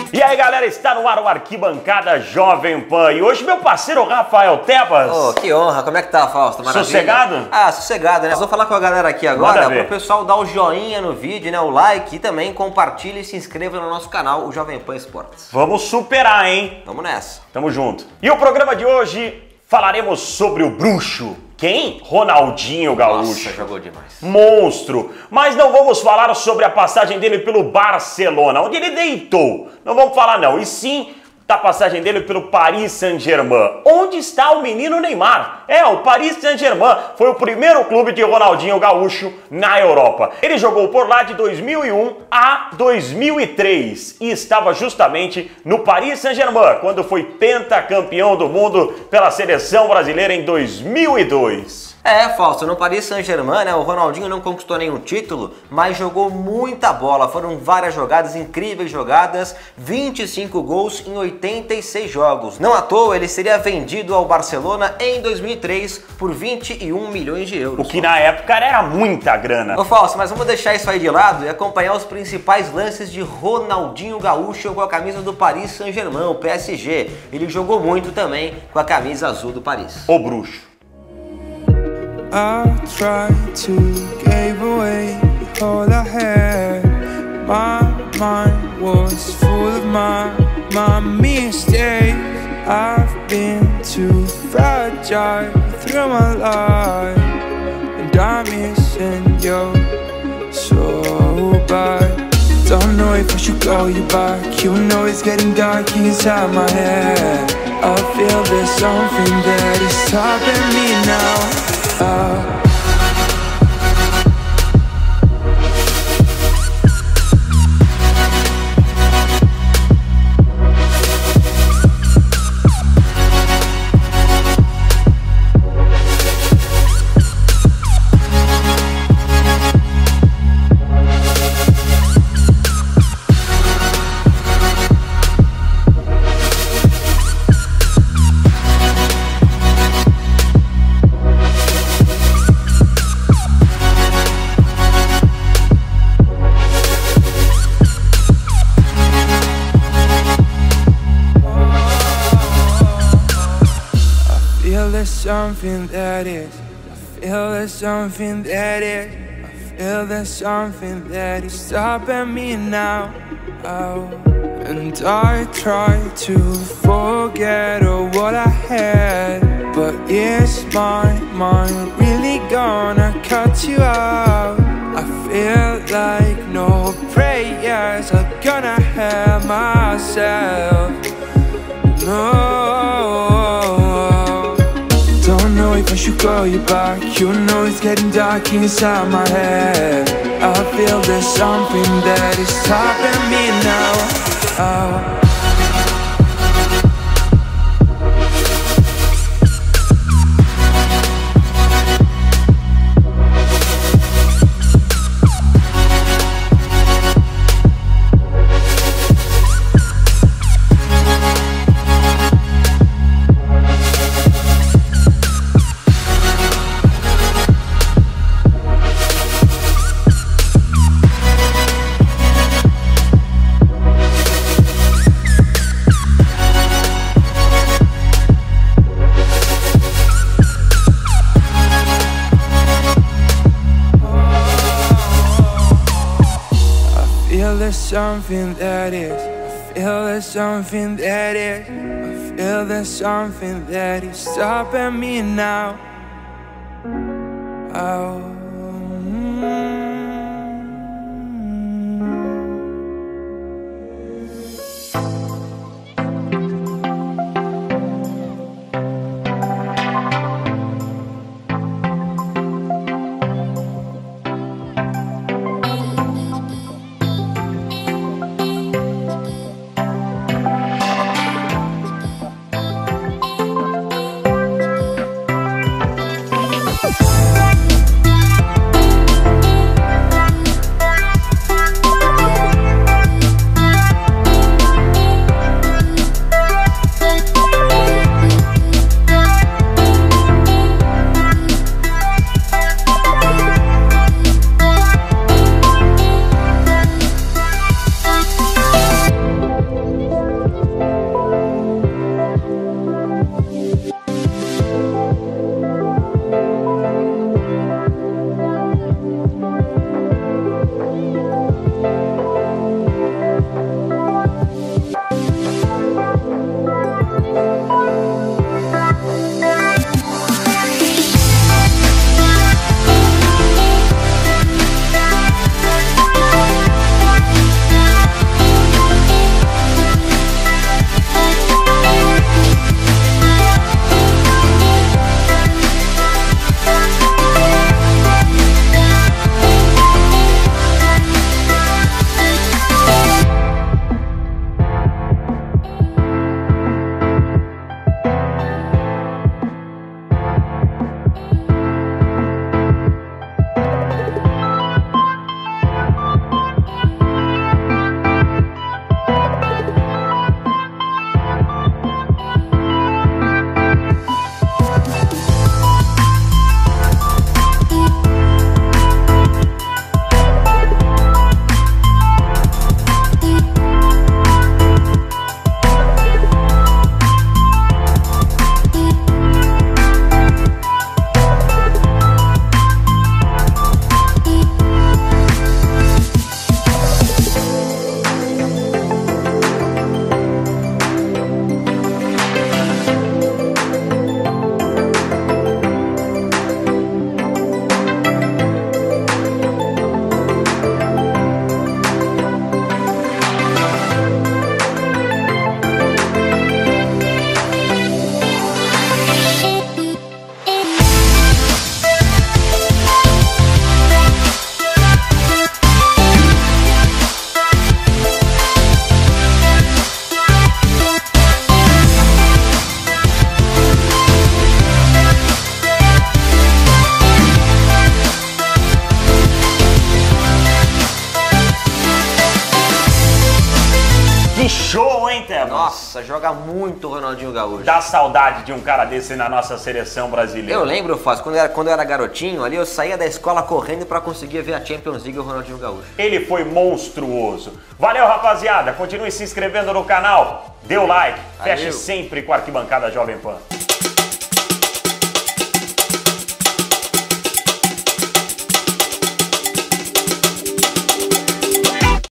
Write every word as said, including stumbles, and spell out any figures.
E aí, galera, está no ar o Arquibancada Jovem Pan. E hoje meu parceiro Rafael Tebas. Oh, que honra. Como é que tá, Fausto? Maravilha? Sossegado? Ah, sossegado, né? Vou falar com a galera aqui agora para o pessoal dar o joinha no vídeo, né? O like e também compartilhe e se inscreva no nosso canal, o Jovem Pan Esportes. Vamos superar, hein? Vamos nessa. Tamo junto. E o programa de hoje falaremos sobre o bruxo. Quem? Ronaldinho Gaúcho. Nossa, jogou demais. Monstro. Mas não vamos falar sobre a passagem dele pelo Barcelona, onde ele deitou. Não vamos falar não. E sim da passagem dele pelo Paris Saint-Germain. Onde está o menino Neymar? É, o Paris Saint-Germain foi o primeiro clube de Ronaldinho Gaúcho na Europa. Ele jogou por lá de dois mil e um a dois mil e três e estava justamente no Paris Saint-Germain quando foi pentacampeão do mundo pela seleção brasileira em dois mil e dois. É, Fausto, no Paris Saint-Germain, né, o Ronaldinho não conquistou nenhum título, mas jogou muita bola. Foram várias jogadas, incríveis jogadas, vinte e cinco gols em oitenta e seis jogos. Não à toa, ele seria vendido ao Barcelona em dois mil e três por vinte e um milhões de euros. O que na época era muita grana. Ô, Fausto, mas vamos deixar isso aí de lado e acompanhar os principais lances de Ronaldinho Gaúcho com a camisa do Paris Saint-Germain, o P S G. Ele jogou muito também com a camisa azul do Paris. O bruxo. I tried to give away all I had. My mind was full of my, my mistakes. I've been too fragile through my life, and I'm missing you so bad. Don't know if I should call you back. You know it's getting dark inside my head. I feel there's something that is stopping me now. Uh, There's something that is, I feel there's something that is, I feel there's something that is stopping me now. Oh. And I try to forget all what I had, but is my mind really gonna cut you out? I feel like no prayers are gonna help myself. No. Don't know if I should call you back. You know it's getting dark inside my head. I feel there's something that is stopping me now. Oh. There's something that is, I feel there's something that is, I feel there's something that is stopping me now. Oh. Nossa, joga muito o Ronaldinho Gaúcho. Dá saudade de um cara desse na nossa seleção brasileira. Eu lembro, Fábio, quando eu, era, quando eu era garotinho ali, eu saía da escola correndo pra conseguir ver a Champions League e o Ronaldinho Gaúcho. Ele foi monstruoso. Valeu, rapaziada. Continue se inscrevendo no canal. Dê o like. Valeu. Feche sempre com a Arquibancada Jovem Pan.